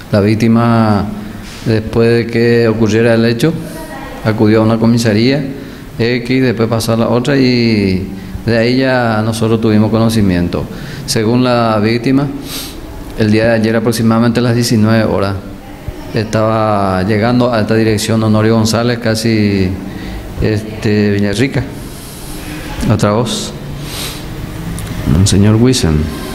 La víctima, después de que ocurriera el hecho, acudió a una comisaría X, después pasó a la otra y de ahí ya nosotros tuvimos conocimiento. Según la víctima, el día de ayer aproximadamente a las 19 horas estaba llegando a esta dirección Honorio González, casi Villarrica. Otra voz. Monseñor Huisen.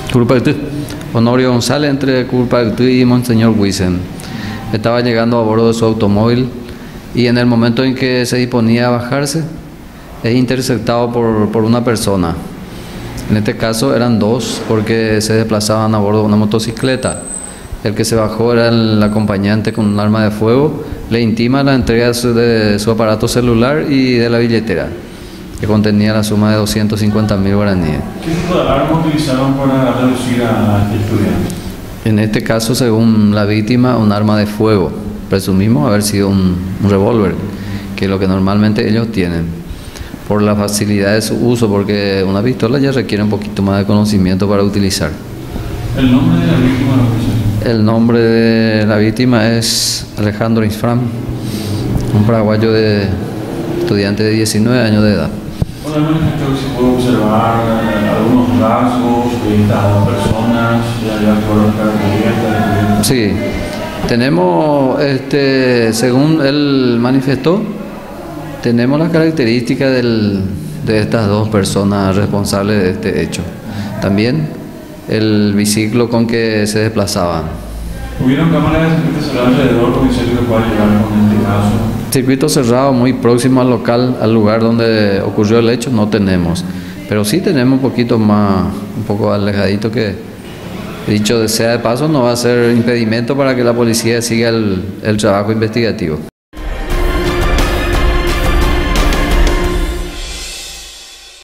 Honorio González entre Curpactú y Monseñor Huisen. Estaba llegando a bordo de su automóvil y en el momento en que se disponía a bajarse, es interceptado por una persona. En este caso eran dos, porque se desplazaban a bordo de una motocicleta. El que se bajó era el acompañante con un arma de fuego. Le intima la entrega de su aparato celular y de la billetera, que contenía la suma de 250.000 guaraníes. ¿Qué tipo de arma utilizaron para reducir a este estudiante? En este caso, según la víctima, un arma de fuego. Presumimos haber sido un revólver, que es lo que normalmente ellos tienen, por la facilidad de su uso, porque una pistola ya requiere un poquito más de conocimiento para utilizar. ¿El nombre de la víctima lo conoce? El nombre de la víctima es Alejandro Isfram, un paraguayo estudiante de 19 años de edad. Bueno, el manifestó que se puede observar algunos rasgos de estas dos personas, ya fueron características. Sí, tenemos, según él manifestó, tenemos las características de estas dos personas responsables de este hecho. También el biciclo con que se desplazaban. ¿Hubieron cámaras de circuito cerrado alrededor, comisario, que pueda llegar con este caso? Circuito cerrado muy próximo al local, al lugar donde ocurrió el hecho, no tenemos. Pero sí tenemos un poco alejadito, que, dicho sea de paso, no va a ser impedimento para que la policía siga el trabajo investigativo.